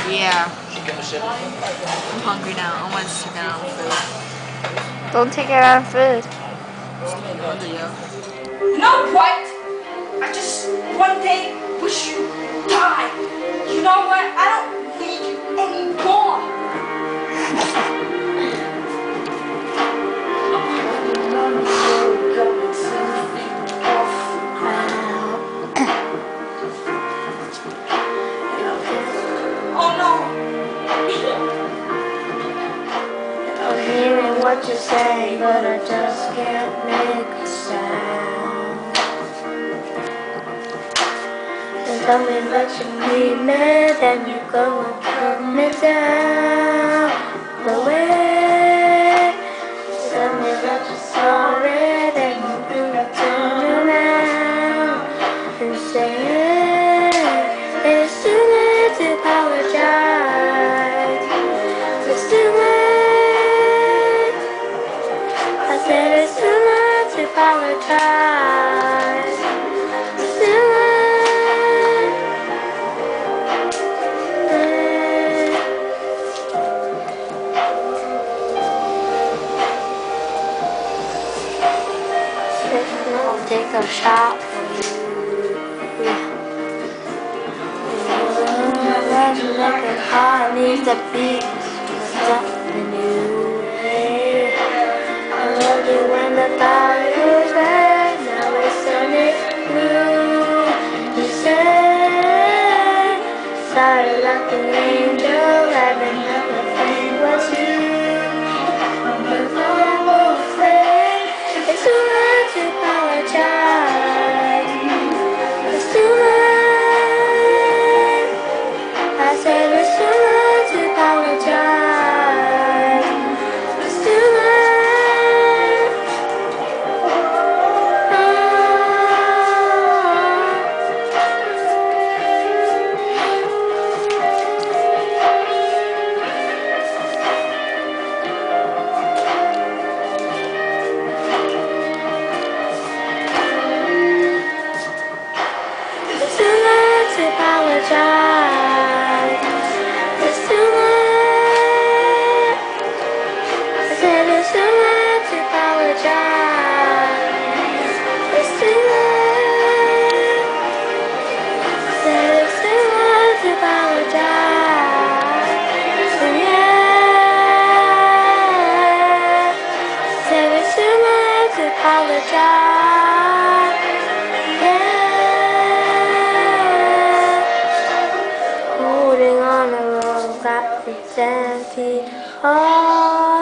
Yeah. I'm hungry now. I want to sit down food. Don't take it out of food. You know what? I just one day wish you died. You know what? I don't need you anymore. Oh no. I'm hearing what you say, but I just can't make a sound. And tell me that you need me, then you go and put me down. Away. Tell me that you're sorry, then you do turn around and say it's too late to apologize. It's too late. I said it's too late to apologize. It's too late. I'll take a shot for you. Like a heart needs a beat, something new. I love you when the fire is red, now it's turning blue. You say, sorry like an angel, and everything was you. But I won't say, it's too late to apologize. It's too late. I said it's too late to apologize. It's too late. It's too late to apologize. It's too late. I said it's too late to apologize. It's too late. I said it's too late to apologize. Yeah. I said it's too late to apologize. Yeah. Holding on a rope that is empty. Oh.